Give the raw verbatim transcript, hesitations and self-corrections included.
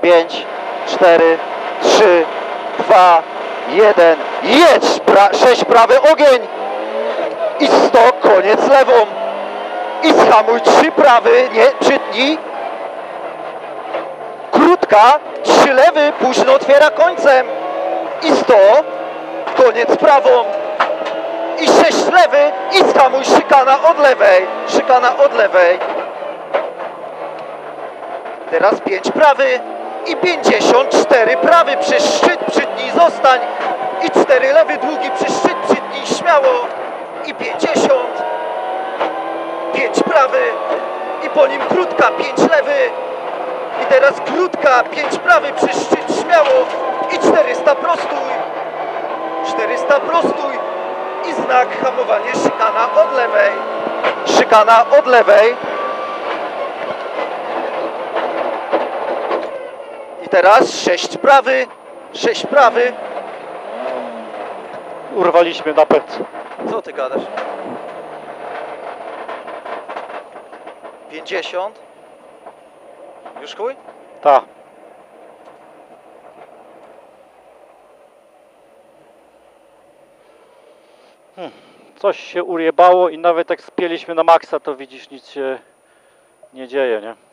pięć, cztery, trzy, dwa, jeden, jedź! Bra sześć prawy ogień! I sto, koniec lewą! I zhamuj trzy prawy, nie, przytnij. Krótka, trzy lewy, późno otwiera końcem. I sto, koniec prawą. I sześć lewy i zhamuj, szykana od lewej. Szykana od lewej. Teraz pięć prawy i pięćdziesiąt cztery prawy przez szczyt, przytnij, zostań. I cztery lewy, długi przez szczyt, przytnij, śmiało. I pięćdziesiąt. pięć prawy i po nim krótka, pięć lewy. I teraz krótka, pięć prawy przez szczyt, śmiało. I czterysta prostuj. czterysta prostuj. I znak hamowanie, szykana od lewej. Szykana od lewej. I teraz sześć prawy, sześć prawy. Urwaliśmy napęd. Co ty gadasz? pięćdziesiąt. Już chuj? Tak. Hmm. Coś się ujebało i nawet jak spięliśmy na maksa, to widzisz, nic się nie dzieje, nie?